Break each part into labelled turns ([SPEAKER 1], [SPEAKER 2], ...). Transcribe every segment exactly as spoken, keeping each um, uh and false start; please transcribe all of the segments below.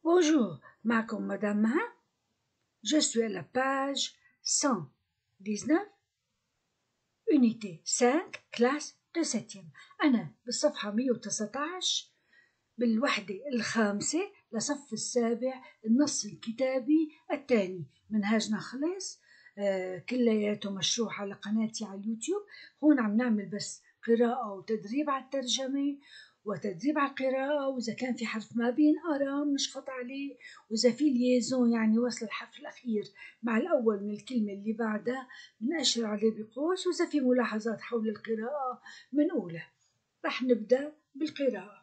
[SPEAKER 1] Bonjour, معكم مدام مها. Je suis à la page cent dix-neuf, unité cinq, classe de septième. أنا بالصفحة مية وتسعتاش بالوحدة الخامسة لصف السابع، النص الكتابي الثاني. منهاجنا خلص، آه كلياته مشروح على قناتي على اليوتيوب. هون عم نعمل بس قراءة وتدريب على الترجمة وتدريب على القراءة، وإذا كان في حرف ما بينقرا بنشخط عليه، وإذا في ليزون يعني وصل الحرف الأخير مع الأول من الكلمة اللي بعدها بنأشر عليه بقوس، وإذا في ملاحظات حول القراءة بنقولها. رح نبدأ بالقراءة.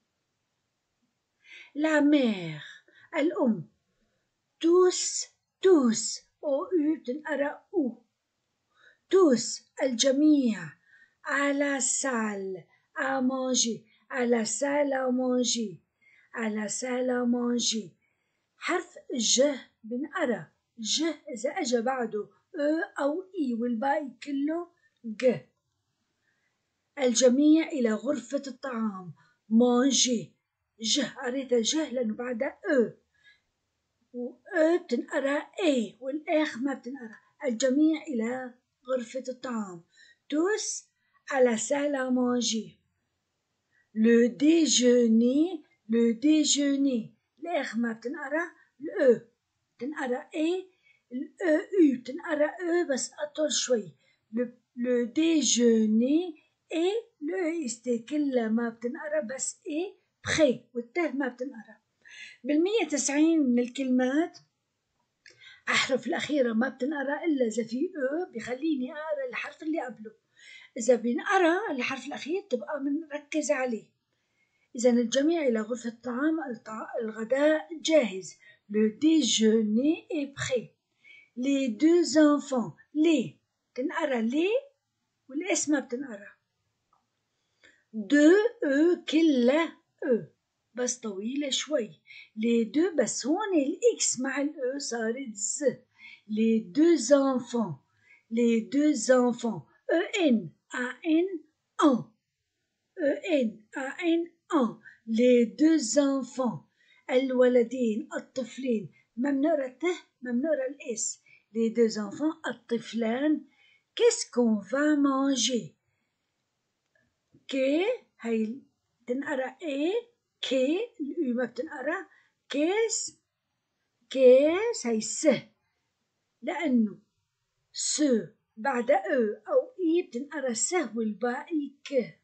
[SPEAKER 1] La mère الأم. tous tous أو U بتنقرأ أو. tous الجميع. à la salle à manger à la salle à manger à la salle à manger. حرف ج بنقرأ ج إذا أجا بعده أ أو إي والباقي كله ج. الجميع إلى غرفة الطعام manger. ج قريتها ج لأنه بعدها أ، و أ بتنقرأ إي والآخ ما بتنقرأ. الجميع إلى غرفة الطعام tous à la salle à manger. le déjeuner le déjeuner الآخ ما بتنقرأ، الأ بتنقرأ إي، الأ أو بتنقرأ أ بس أطول شوي. le, le déjeuner et le إست كلها ما بتنقرأ بس إي بخي، والته ما بتنقرأ. بالمية وتسعين من الكلمات أحرف الأخيرة ما بتنقرأ إلا إذا في أ بخليني أقرأ الحرف اللي قبله. إذا بنقرأ الحرف الأخير تبقى بنركز عليه. إذا الجميع إلى غرفة الطعام، الغداء جاهز. le déjeuner est prêt. les deux enfants les تنقرأ لي والاسم ما بتنقرأ. deux أ كلها أ بس طويلة شوي. les deux بس هون الإكس مع الأ صارت ز. les deux enfants les deux enfants E N A N un E N A N un les deux enfants الولدين الطفلين. ما بنقرا ته ما بنقرا الاس. les deux enfants الطفلان. qu'est-ce qu'on va manger. كي هي تنقرا ايه كي الأو ما بتنقرا. كيس كيس هي س لأنه س بعد أو أو إي بتنقرا س والباقي ك.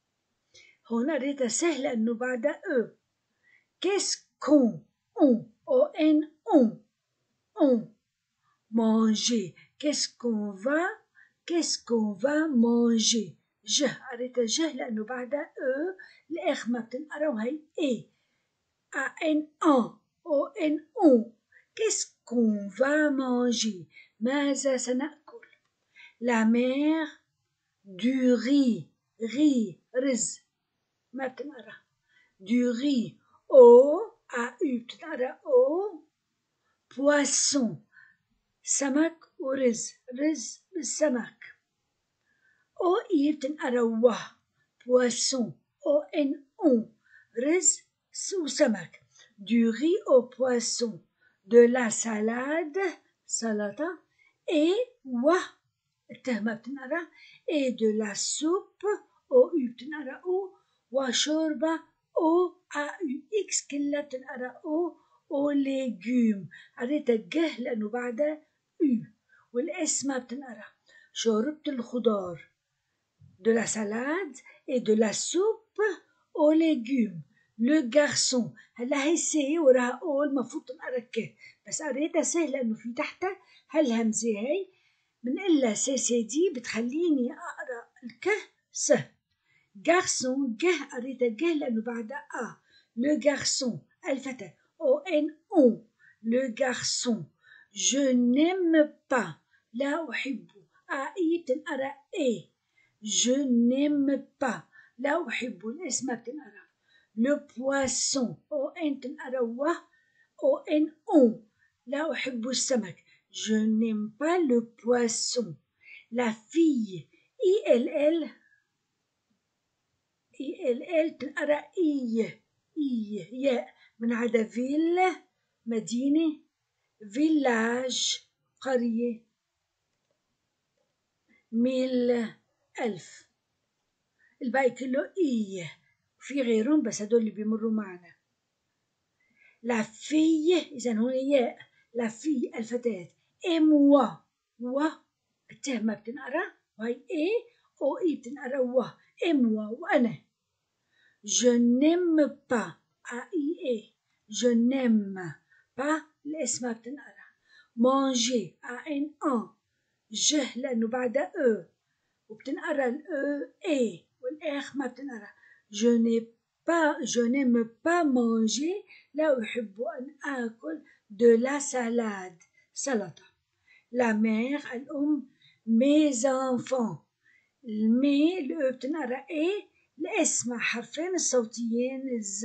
[SPEAKER 1] هون قريتها س لأنه بعد أو. كيس كون أون أو إن أون أون manger. qu'est-ce qu'on va qu'est-ce qu'on va manger. ج قريتها ج لأنه بعدها أو الآخ ما بتنقرا وهي إي. A N un أو إن أون. qu'est-ce qu'on va manger. ماذا سنأكل. la mère du riz riz رز ما بتنقرا. du riz أو A U بتنقرا أو. poisson سمك ورز رز بالسمك. أو إي بتنقرا و. poisson أو إن أون رز وسمك. du riz au poisson de la salade سلطة et و الته ما بتنقرا et de la soupe أو U بتنقرا أو وشوربة أو A U X كلها بتنقرا أو أو légumes قريتها جه لأنه بعدها U والاسم ما بتنقرا. شوربة الخضار de la salade et de la soupe aux légumes. le garçon هلا هي سي وراها أو المفروض تنقرا ك بس قريتها سه لأنه في تحتها هالهمزة هي بنقلها سي سي دي بتخليني أقرأ الك س. garçon جه قريتها جه لأنه بعدها أ. le garçon الفتى أو إن أو. le garçon je n'aime pas لا أحب. أ إي بتنقرأ إيه. je n'aime pas لا أحب الاسم ما بتنقرأ. le poisson أو إن تنقرأ و أو إن أو لا أحب السمك. je n'aime pas le poisson. la fille I L L I L L تنقرأ إي إي ياء من عدا فيل مدينة، فيلاج قرية، ميل ألف. الباقي كله إيه، في غيرهم بس هدول اللي بيمروا معنا. لافية إذا هون ياء، لافي الفتاة، إموا و الته ما بتنقرا، وهي إيه أو إي بتنقرا و، إموا وأنا. Je n'aime pas A I E je n'aime pas الاسم ما بتنقرا. manger A N A ج لأنه بعدها أو وبتنقرا الأو إيه والآخ ما بتنقرا. je n'ai pas je n'aime pas manger لا أحب أن آكل de la salade سلطة. la mère الأم mes enfants المي الأو بتنقرا إيه الاسم حرفين الصوتيين ز.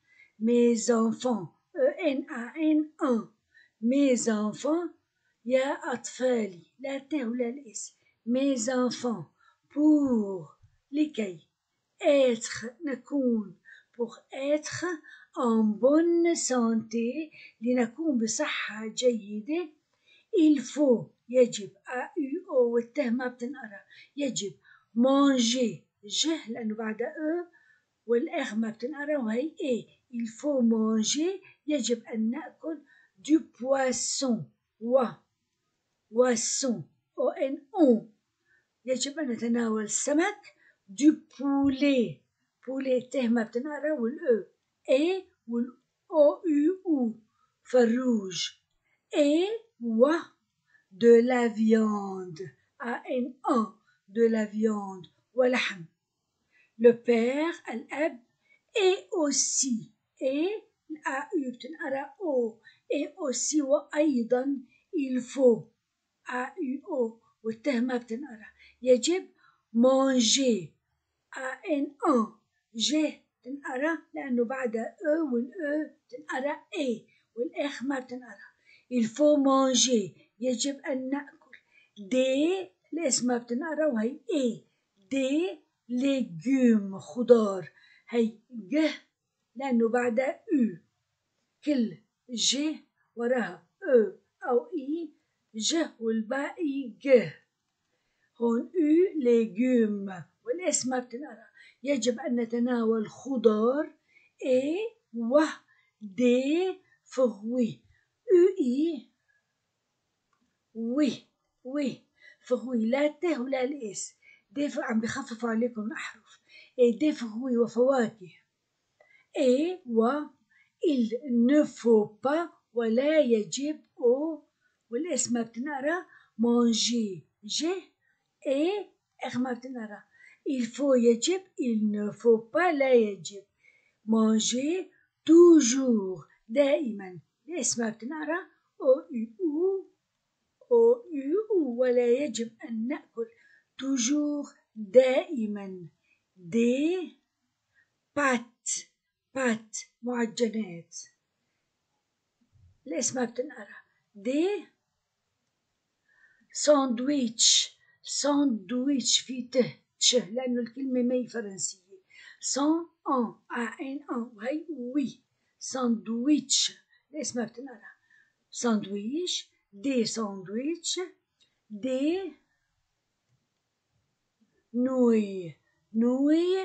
[SPEAKER 1] mes enfants E N A N A mes enfants يا أطفالي لا ته ولا الاسم. mes enfants pour لكي être نكون pour être en bonne santé لنكون بصحة جيدة. il faut يجب A U O والته ما بتنقرا يجب manger ج لأنه بعد أو والآخ ما بتنقرا وهي إيه. il faut manger يجب أن نأكل du poisson و poisson O N O يجب أن نتناول السمك. du poulet poulet ته ما بتنقرا والأو إيه والأو يو أو فروج إيه و de la viande A N A de la viande ولحم. le père الأب et aussi et A U بتنقرا O et aussi وأيضا il faut A U O والته ما بتنقرا يجب manger A N A ج تنقرا لأنه بعدها أو والأو تنقرا إيه والآخ ما بتنقرا. il faut manger يجب أن نأكل دي الاسم ما بتنقرا وهي إيه دي légumes خضار هي ج لأنه بعدها أو كل ج وراها أو أو إي ج والباقي ج. هون أو légumes والاسم ما بتنقرا يجب أن نتناول خضار إيه و دي fruits أو إي وي وي فغوي لا ته ولا الإس دي عم بخففوا عليكم الأحرف. إيه دي فغوي وفواكه. إيه و il ne faut pas ولا يجب أو والاسم ما بتنقرا manger ج إيه إخ ما بتنقرا. il faut يجب il ne faut pas لا يجب manger toujours دائما الاسم ما بتنقرا أو أو أو يو ولا يجب أن نأكل toujours دائما. دي بات بات معجنات الاسم ما بتنقرا. دي ساندويتش ساندويتش في ته تش لأنه الكلمة مي فرنسية. سان أن أ إن أن وهي وي ساندويتش الاسم ما بتنقرا. ساندويتش دي ساندويتش دي نوي نوي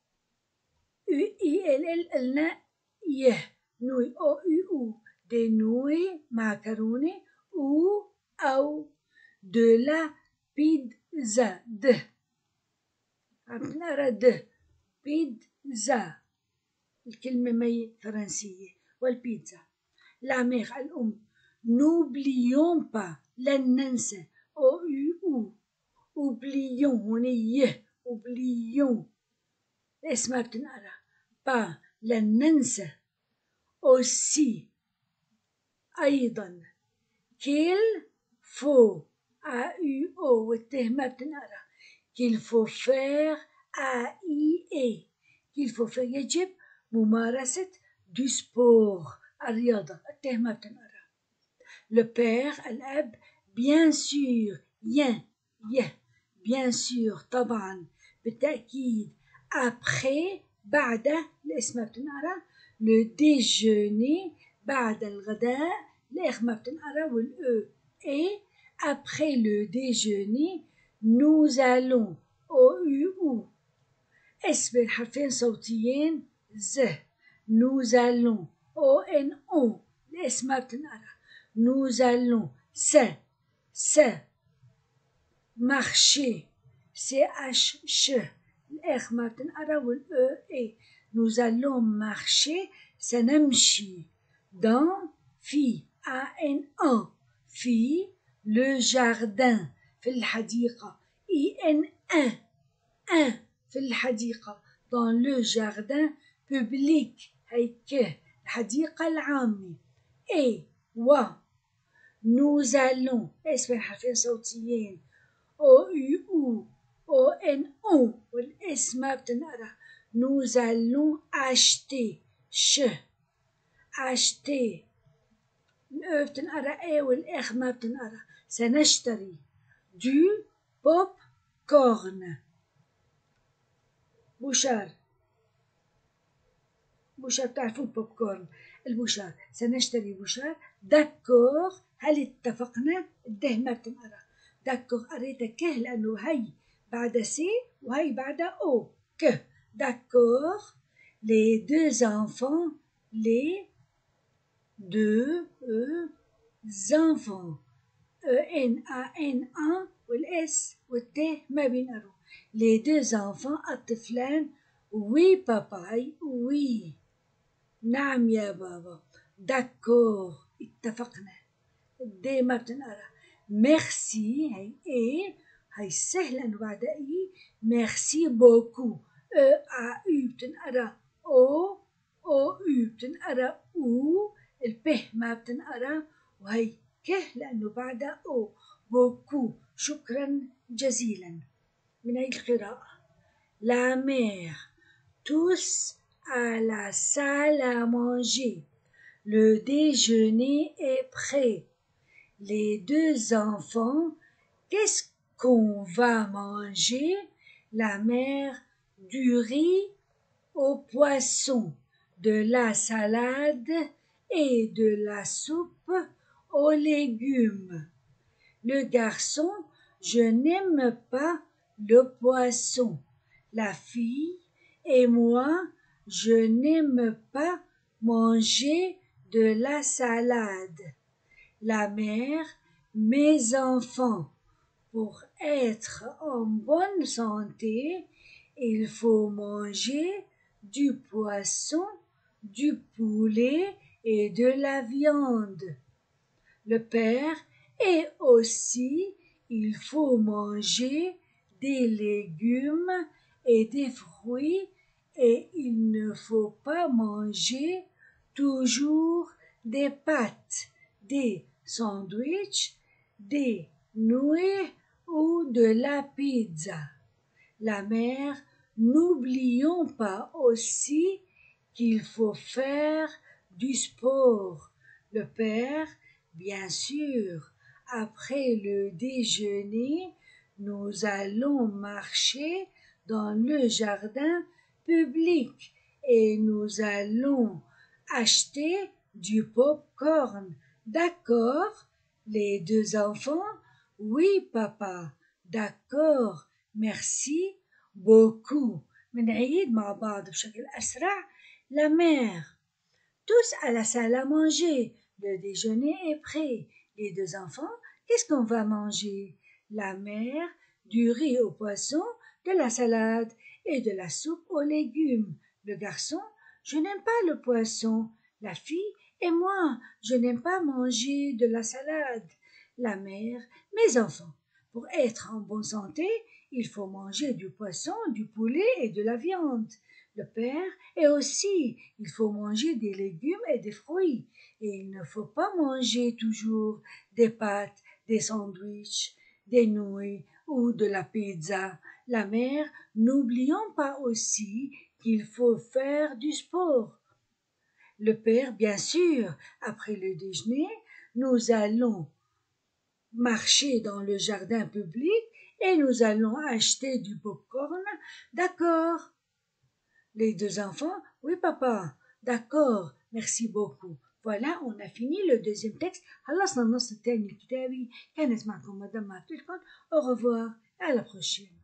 [SPEAKER 1] اي ال ال قلنا يه نوي او يو او دي نوي معكرونة او او دو لا بيتزا ده عم نقرا ده بيتزا الكلمة مي فرنسية والبيتزا. لا ميغ الأم n'oublions pas لن ننسى أو يو أو oublions هونية oublions الاسم ما بتنقرا با لن ننسى aussi أيضا qu'il faut A U O والته ما بتنقرا qu'il faut faire A I E qu'il faut faire يجب ممارسة du sport الرياضة الته ما بتنقرا. le père الأب bien sûr ين يه bien sûr طبعا بالتأكيد après بعد الاسم بتنقرا le déjeuner بعد الغداء الإخ ما بتنقرا والأو et après le déjeuner nous allons au ou اس بين حرفين صوتيين ز nous allons او ان او الاسم ما بتنقرا nous allons س س marcher سي اش ش الاخ ما بتنقرا والاو اي nous allons marcher سنمشي dans في ا ان ان في le jardin في الحديقة اي ان ان ان في الحديقة dans le jardin public هيك الحديقة العامة et و nous allons اسم حرفين صوتيين او يو او ان او والاسم ما بتنقرا nous allons acheter ش acheter الأو بتنقرا اي والإخ ما بتنقرا سنشتري du pop corn بوشار بوشار تعرفوا البوب كورن البوشار سنشتري بوشار داكور هل اتفقنا الده ما بتنقرا داكور قريتها كه لأنه هي بعد سي وهي بعد او كه داكور les deux enfants les deux enfants e n a n a والاس والت ما بينقروا les deux enfants الطفلان وي بابا هي وي نعم يا بابا داكور اتفقنا دي ما بتنقرا ميرسي هي ايه هي سهلة انه بعد اي ميرسي بوكو او ا يو بتنقرا او او يو بتنقرا او البه ما بتنقرا وهي كه لانه بعدها او بوكو شكرا جزيلا من هي القراءة la mère tous à la salle à manger le déjeuner est prêt les deux enfants qu'est-ce qu'on va manger la mère du riz au poisson de la salade et de la soupe aux légumes le garçon je n'aime pas le poisson la fille et moi je n'aime pas manger de la salade la mère mes enfants pour être en bonne santé il faut manger du poisson du poulet et de la viande le père et aussi il faut manger des légumes et des fruits et il ne faut pas manger toujours des pâtes, des sandwichs, des nouilles ou de la pizza. La mère, n'oublions pas aussi qu'il faut faire du sport. Le père, bien sûr, après le déjeuner, nous allons marcher dans le jardin public et nous allons acheter du pop-corn. D'accord, les deux enfants? Oui, papa. D'accord, merci beaucoup. بنعيد مع بعض بشكل أسرع. La mère. Tous à la salle à manger. Le déjeuner est prêt. Les deux enfants, qu'est-ce qu'on va manger? La mère, du riz au poisson, de la salade et de la soupe aux légumes. Le garçon, je n'aime pas le poisson. La fille et moi, je n'aime pas manger de la salade. La mère, mes enfants, pour être en bonne santé, il faut manger du poisson, du poulet et de la viande. Le père, et aussi, il faut manger des légumes et des fruits. Et il ne faut pas manger toujours des pâtes, des sandwichs, des nouilles ou de la pizza. La mère, n'oublions pas aussi qu'il faut faire du sport. Le père, bien sûr, après le déjeuner, nous allons marcher dans le jardin public et nous allons acheter du popcorn. D'accord. Les deux enfants, oui papa. d'accord, merci beaucoup. فوالا on a fini le deuxième texte. خلصنا النص الثاني الكتابي. كانت معكم مدام عبد الكون. au revoir à la prochaine.